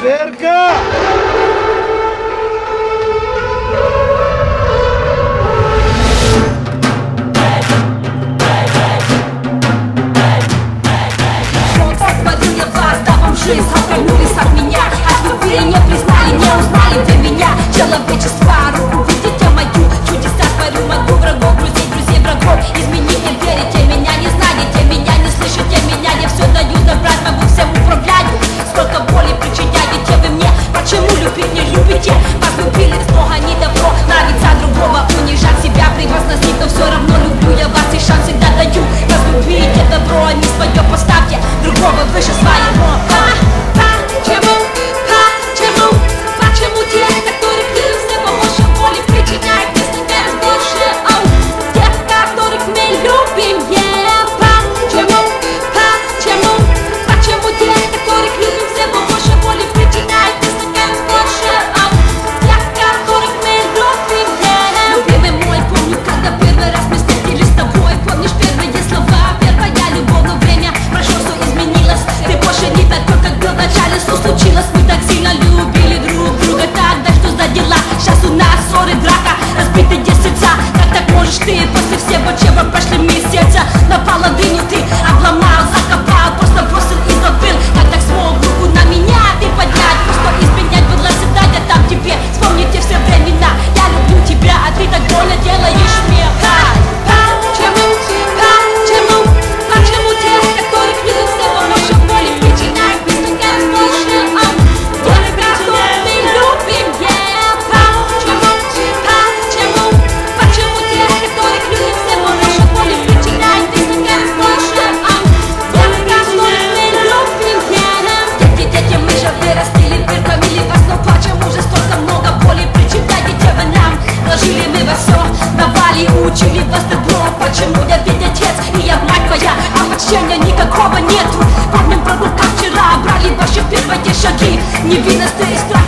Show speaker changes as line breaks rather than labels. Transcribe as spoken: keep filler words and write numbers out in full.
Верка!
Жизнь отвернулись от меня, от любви не признали, не узнали вы меня. Человечество, руку видите мою, чудеса творю, могу врагов, друзей, друзей, врагов изменить. Не верите меня, не знаете меня, не слышите меня. Я все даю добрать, могу всем управлять. Сколько боли причиняете вы мне, почему любить не любите? Вас любили с Бога не добро, нравится другого, унижать себя, превозносить. Но все равно люблю я вас и шанс всегда даю. Вас любите добро, а не свое поставьте другого выше своего. Случилось, мы так сильно любили друг друга тогда, что за дела? Сейчас у нас ссоры, драка, разбиты где сердца. Как так можешь ты после всего, чего прошли месяца? Наполовину ты обломал, закопал, просто бросил и забыл. Как так смог руку на меня ты поднять? Просто изменять было задание там тебе. Вспомните все времена, я люблю тебя, а ты так больно делаешь мне. Почему, почему, почему те, которых любят с тобой, больше боли причиняют? Учили вас добро, почему я ведь отец, и я мать твоя, а прощения никакого нету. Помним прогулку, как вчера брали ваши первые шаги, невинность и страх.